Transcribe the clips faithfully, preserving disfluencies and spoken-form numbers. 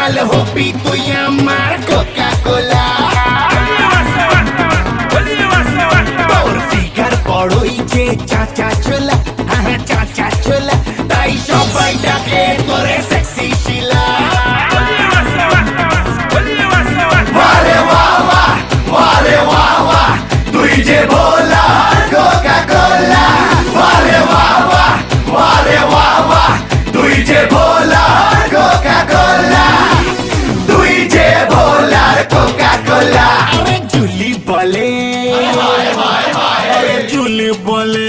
কাল হবি তুই আমার কোকা কোলা। তোর ফিগার বড়ই যে চাচা ছোলা, হ্যাঁ চাচা ছোলা, তাই সবাই ডাকে তোরে সেক্সি শিলা। ওয়ারে ওয়াওয়া ওয়ারে ওয়াওয়া তুই যে ভোলা কোকা কোলা। ওয়ারে ওয়াওয়া ওয়ারে ওয়াওয়া তুই যে ভোলা কোকা কোলা, তুই যে ভোলা কোকা কোলা। আরে জুলি বলে, আরে জুলি বলে,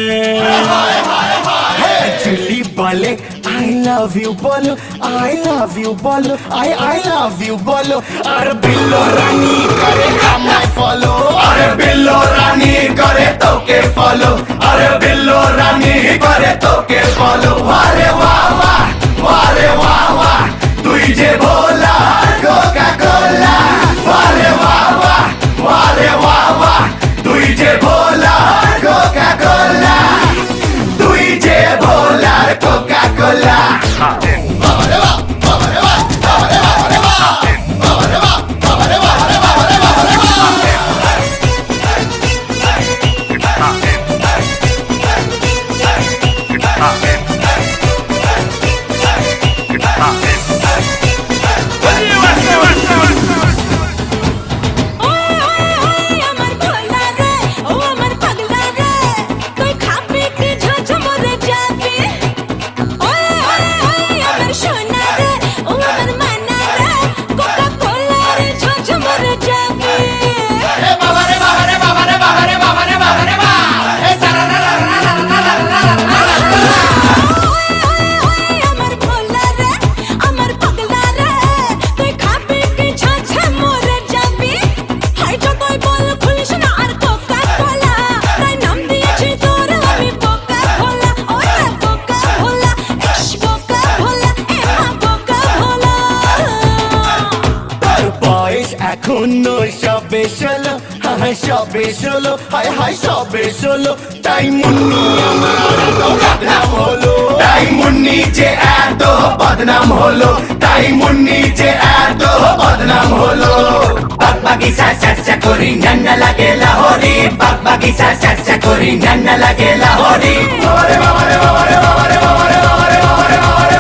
জুলি বলে I love you বলো, I love you বলো, I I love you বলো। আর বিল্লো রানী করে আমায় ফলো, আরে বিল্লো রানী করে তোকে ফলো, আরে বিল্লো রানী করে তোকে ফলো। ওয়ারে ওয়াওয়া ওয়ারে ওয়াওয়া তুই যে ভোলা কোকা কোলা। ওয়ারে ওয়াওয়া ওয়ারে ওয়াওয়া তুই যে ভোলা কোকা কোলা, তুই যে ভোলা কোকা কোলা। সবে ষোলো, হায় সবে ষোলো, হায় হায় সবে ষোলো, তাই মুন্নি আমার এত বদনাম হলো, তাই মুন্নি যে এত বদনাম হলো, তাই মুন্নি যে এত বদনাম হলো। বাগ বাগিচা চর্চা করি নান্না লাগে লাহোরি, বাগ বাগিচা চর্চা করি নান্না লাগে লাহোরি। বাবারে বাবারে বাবারে বাবারে বাবারে বাবারে বাবারে বাবারে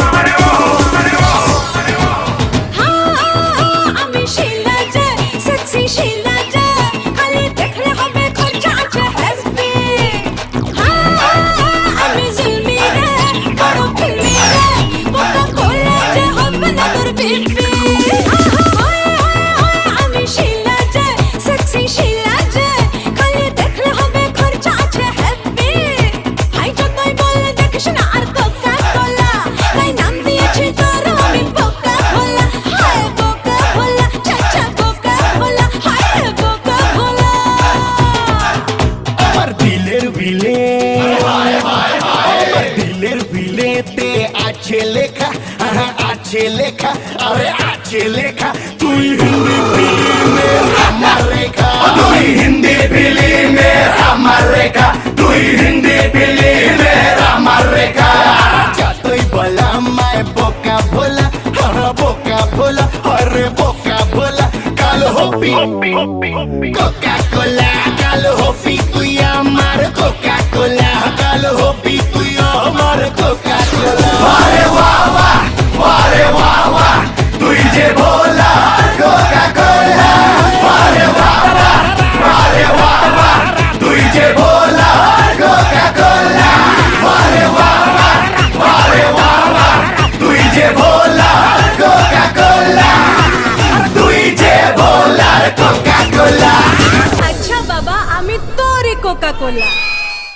লেখা, আরে আছে লেখা, তুই হিন্দি ফিল্মের আমার রেখা, তুই হিন্দি ফিল্মের আমার রেখা, তুই হিন্দি ফিল্মের আমার রেখা। যতই বলা আমায় বোকা ভোলা, বোকা ভোলা, আরে বোকা ভোলা, কাল হবি কোকা কোলা, কাল হবি তুই আমার কোকা কোলা, কাল হবি তুই আমার কোকা কোলা। আরে বাবা ওয়ারে ওয়াওয়া তুই যে ভোলা কোকা কোলা। ওয়ারে ওয়াওয়া ওয়ারে ওয়াওয়া তুই যে ভোলা কোকা কোলা। ওয়ারে ওয়াওয়া ওয়ারে ওয়াওয়া তুই যে ভোলা কোকা কোলা, তুই যে ভোলা কোকা কোলা। আচ্ছা বাবা আমি তোরে কোকা কোলা।